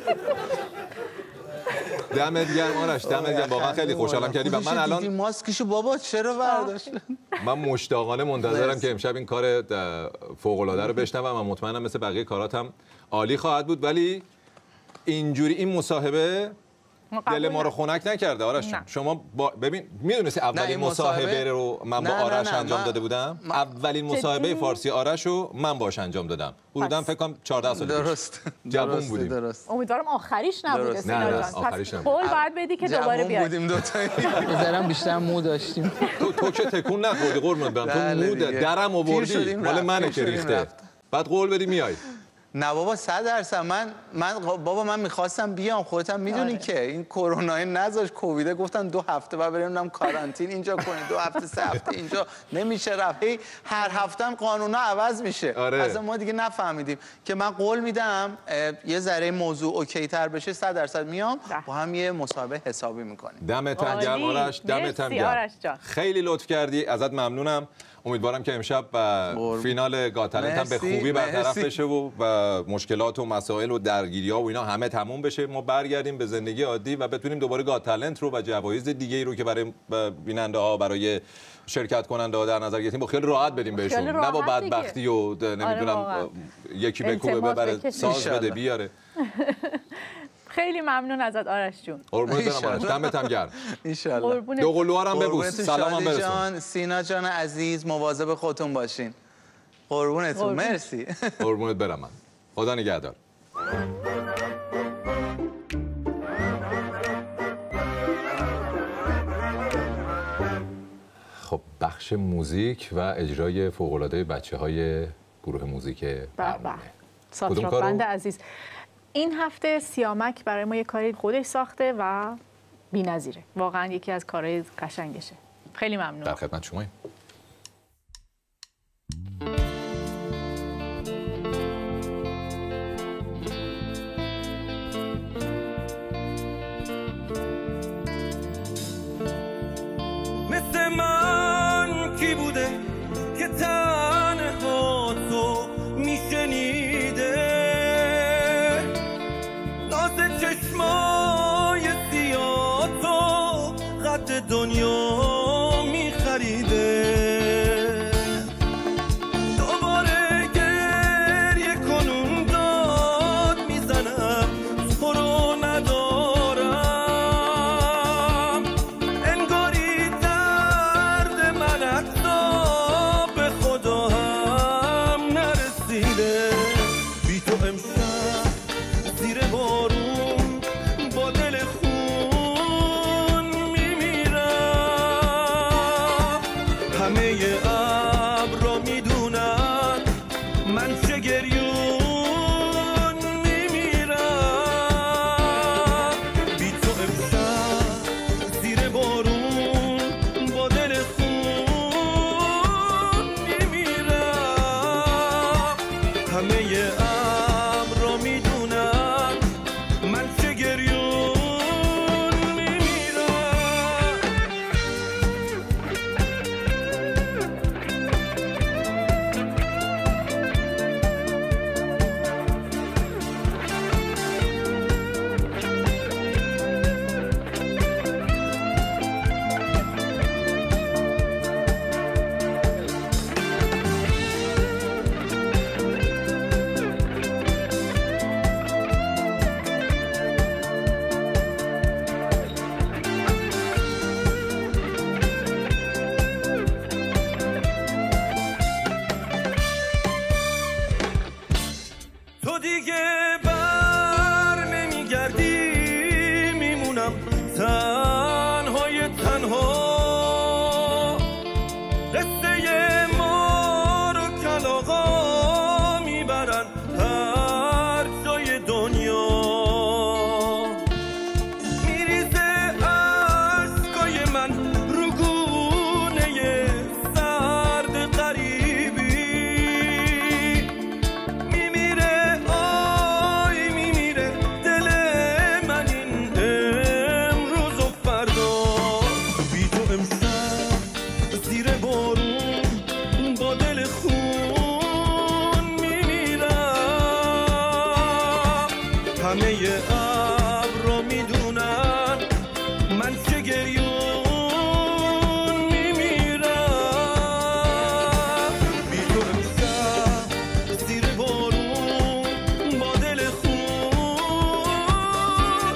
دمت گرم آرش، دمت گرم. واقعا خیلی خوشحالم کردی و من الان ماسکشو بابا چرا برداشت؟ من مشتاقانه منتظرم که امشب این کار فوق‌العاده رو بشنوم و مطمئنم مثل بقیه کاراتم عالی خواهد بود. ولی اینجوری این مصاحبه دل ما رو خنک نکرده آرش جان. شما ببین میدونستی اولین مصاحبه رو من با آرش انجام داده بودم؟ اولین مصاحبه فارسی آرش رو من باش انجام دادم. حدوداً فکر کنم 14 سال درست جوون بودیم. امیدوارم آخریش نبوده سینا جان. آخریش نبود. قول باید بدی که دوباره بیای. بودیم دو تایی. بذارم بیشتر مو داشتیم. تو که تکون نخوردی قربونت برم. تو مو درم آوردی. مال منه که ریخته. بعد قول بدی میای. نه بابا 100% من میخواستم بیام، خودت هم میدونی که این کرونا نذاش کووید گفتن 2 هفته بعد بریم کارانتین اینجا کنید، 2 هفته 3 هفته اینجا نمیشه رفت. هر هفته هم قانونا عوض میشه. از ما دیگه نفهمیدیم که من قول میدم یه ذره موضوع اوکی تر بشه 100% میام با هم یه مصاحبه حسابی میکنیم. دمت گرم آرش، دمت گرم. خیلی لطف کردی، ازت ممنونم. امیدوارم که امشب فینال گات تالنت هم به خوبی برطرف بشه و مشکلات و مسائل و درگیری‌ها و اینا همه تموم بشه، ما برگردیم به زندگی عادی و بتونیم دوباره گات تالنت رو و جوایز دیگه‌ای رو که برای بیننده‌ها برای شرکت کننده‌ها در نظر گرفتیم با خیلی راحت بدیم بهشون، نه با بدبختی و نمیدونم یکی بکوبه ببره ساز بده بیاره. خیلی ممنون ازت آرش جون. قربونت برم آرش، دمت هم گرم. ان شاءالله. دو قلوها هم ببوس، سلامم برسون. سینا جان عزیز مواظب خودتون باشین. قربونتون. مرسی. قربونت برم من. خدا نگهدار. خب بخش موزیک و اجرای فوق‌العاده بچه‌های گروه موزیک برنامه. ساتراپ بند عزیز. این هفته سیامک برای ما یه کاری خودش ساخته و بی‌نظیره. واقعا یکی از کارهای قشنگشه. خیلی ممنون. در خدمت شما. مثل من کی بوده که تنها تو میشنیده چشمای سیاه تو قد دنیا میخریده دوباره گریه کنون داد میزنم تو رو ندارم انگاری درد من حتی به خدا هم نرسیده بی تو امشب زیر بارون تنهای تنها قصه ما رو کلاغا میبرن هر جای دنیا میریزه اشکای من رو گونه سرد غریبی میمیره آی میمیره دل من این امروز و فردا بی تو امشب زیر بارون با دل خون میمیرم همه ابرا میدونن من چه گریون میمیرم بی تو امشب زیر بارون با دل خون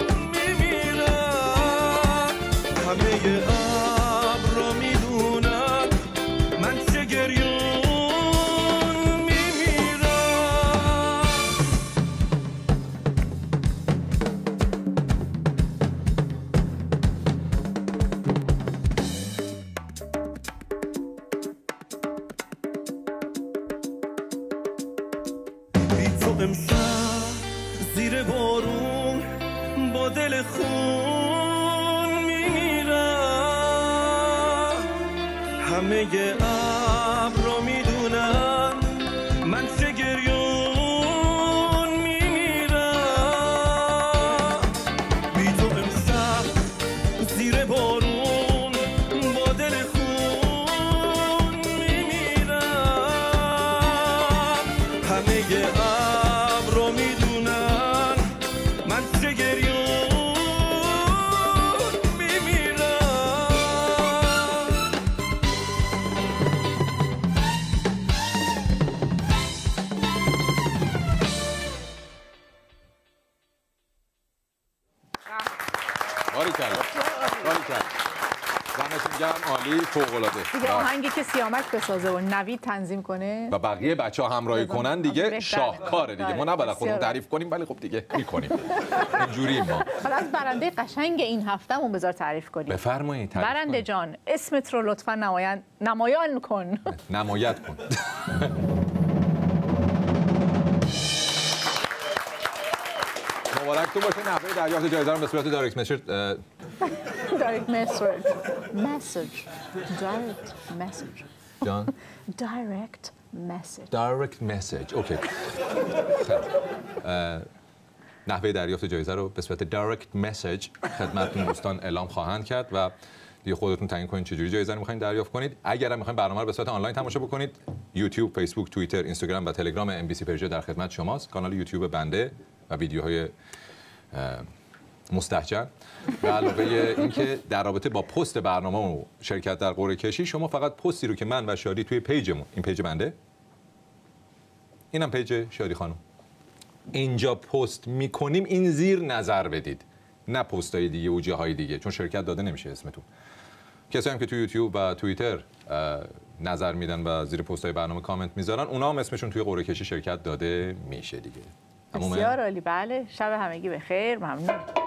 میمیرم همه ابرا میدونن من چه گریون میمیرم بی تو امشب زیر بارون با دل خون میمیرم همه ابرا میدونن من چه گریون میمیرم بی تو امشب زیر بارون با دل خون میمیرم همه ابرا میدونن من چه گریون میمیرم باریکلا باریکلا دمتون گرم عالی فوق‌العاده دیگه آهنگی که سیامک بسازه و نوید تنظیم کنه و بقیه بچه‌ها همراهی کنن دیگه بهتره. شاهکاره دیگه ما نباید خودمون بسیار. تعریف کنیم ولی خب دیگه می‌کنیم اینجوری ما حالا از برنده قشنگ این هفتهمون بذار تعریف کنیم. بفرمایید تعریف برنده کنید. جان اسمت رو لطفا نمایان کن. نمایت کن مبارک تو باشه نحوه دریافت جایزه رو به صورت دایرکت مسیج دایرکت مسیج دایرکت مسیج جان دایرکت مسیج دایرکت مسیج اوکی نحوه دریافت جایزه رو به صورت دایرکت مسیج خدمتتون دوستان اعلام خواهند کرد و دیگه خودتون تعیین کنید چجوری جایزه رو می‌خواید دریافت کنید. اگر هم می‌خواید برنامه رو به صورت آنلاین تماشا بکنید، یوتیوب، فیسبوک، توییتر، اینستاگرام و تلگرام ام بی سی پرژیا در خدمت شماست. کانال یوتیوب بنده و ویدیوهای مستحجن و علاوه اینکه در رابطه با پست برنامه و شرکت در قرعه کشی شما فقط پستی رو که من و شادی توی پیجمون، این پیج بنده، اینم پیج شادی خانم، اینجا پست میکنیم این زیر نظر بدید، نه پستای دیگه و جاهای دیگه، چون شرکت داده نمیشه اسمتون. کسایی هم که توی یوتیوب و توییتر نظر میدن و زیر پستای برنامه کامنت میذارن، اونا هم اسمشون توی قرعه کشی شرکت داده میشه دیگه. بسیار عالی. بله، شب همگی بخیر. ممنون.